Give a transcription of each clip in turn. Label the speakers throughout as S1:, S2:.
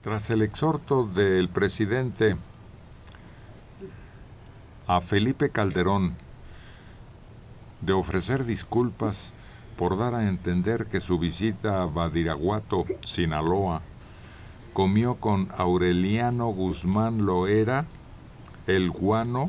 S1: Tras el exhorto del presidente a Felipe Calderón de ofrecer disculpas por dar a entender que su visita a Badiraguato, Sinaloa, comió con Aureliano Guzmán Loera, el Guano,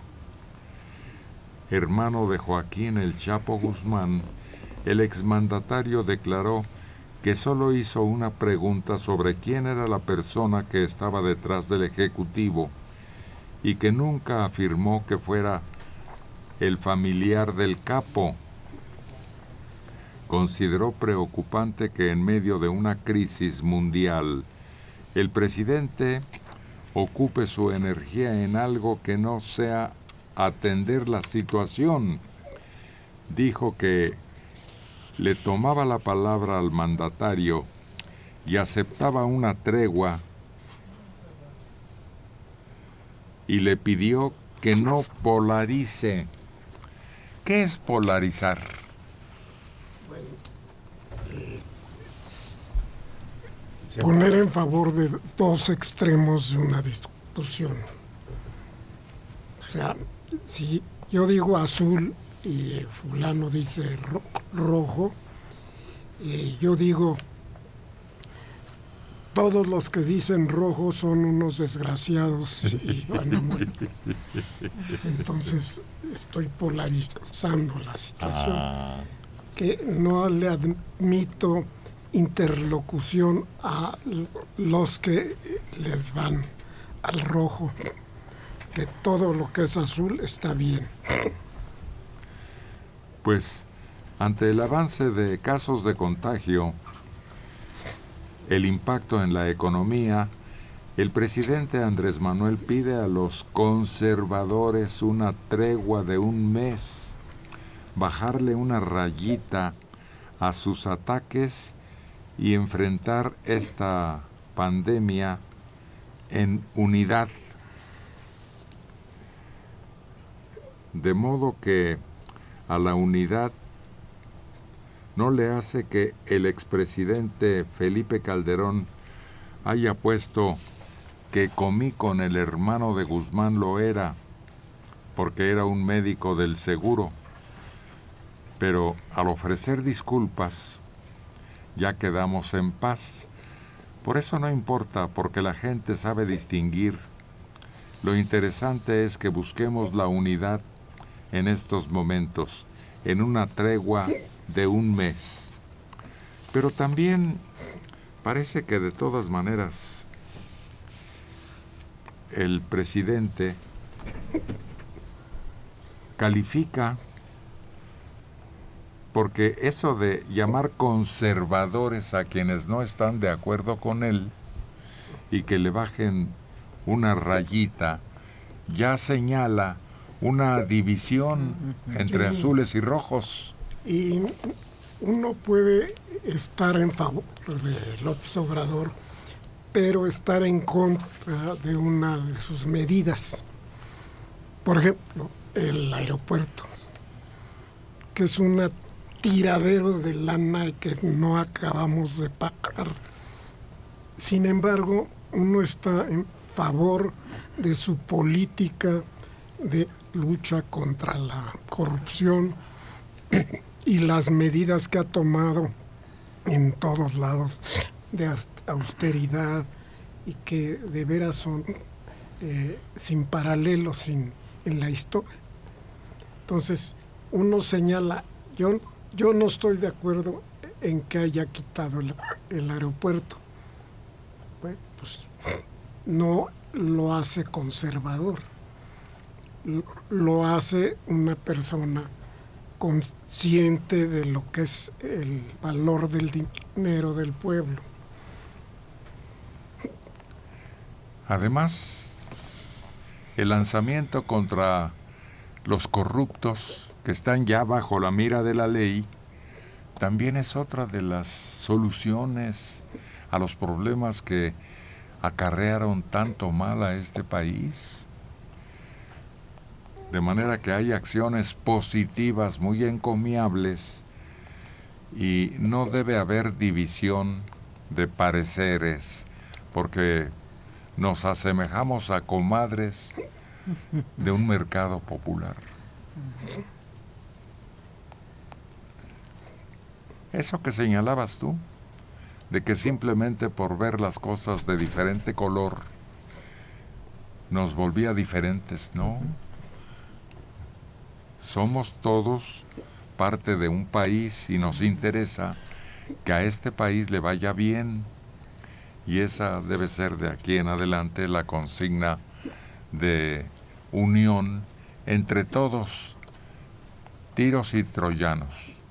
S1: hermano de Joaquín El Chapo Guzmán, el exmandatario declaró que solo hizo una pregunta sobre quién era la persona que estaba detrás del Ejecutivo y que nunca afirmó que fuera el familiar del capo. Consideró preocupante que en medio de una crisis mundial el presidente ocupe su energía en algo que no sea atender la situación. Dijo que le tomaba la palabra al mandatario y aceptaba una tregua y le pidió que no polarice. ¿Qué es polarizar?
S2: Poner en favor de dos extremos de una discusión. O sea, si yo digo azul y el fulano dice rojo, yo digo, todos los que dicen rojo son unos desgraciados y van a morir. Entonces estoy polarizando la situación, que no le admito interlocución a los que les van al rojo, que todo lo que es azul está bien.
S1: Pues, ante el avance de casos de contagio, el impacto en la economía, el presidente Andrés Manuel pide a los conservadores una tregua de un mes, bajarle una rayita a sus ataques y enfrentar esta pandemia en unidad. De modo que a la unidad no le hace que el expresidente Felipe Calderón haya puesto que comí con el hermano de Guzmán Loera, porque era un médico del seguro. Pero al ofrecer disculpas, ya quedamos en paz. Por eso no importa, porque la gente sabe distinguir. Lo interesante es que busquemos la unidad en estos momentos, en una tregua de un mes. Pero también parece que de todas maneras el presidente califica, porque eso de llamar conservadores a quienes no están de acuerdo con él y que le bajen una rayita, ya señala una división entre azules y rojos.
S2: Y uno puede estar en favor de López Obrador, pero estar en contra de una de sus medidas. Por ejemplo, el aeropuerto, que es un tiradero de lana que no acabamos de pagar. Sin embargo, uno está en favor de su política de lucha contra la corrupción y las medidas que ha tomado en todos lados de austeridad y que de veras son sin paralelos en la historia. Entonces, uno señala, yo no estoy de acuerdo en que haya quitado el aeropuerto. Bueno, pues no lo hace conservador, lo hace una persona consciente de lo que es el valor del dinero del pueblo.
S1: Además, el lanzamiento contra los corruptos que están ya bajo la mira de la ley también es otra de las soluciones a los problemas que acarrearon tanto mal a este país. De manera que hay acciones positivas muy encomiables y no debe haber división de pareceres, porque nos asemejamos a comadres de un mercado popular. Eso que señalabas tú, de que simplemente por ver las cosas de diferente color nos volvía diferentes, ¿no? Somos todos parte de un país y nos interesa que a este país le vaya bien, y esa debe ser de aquí en adelante la consigna de unión entre todos, tiros y troyanos.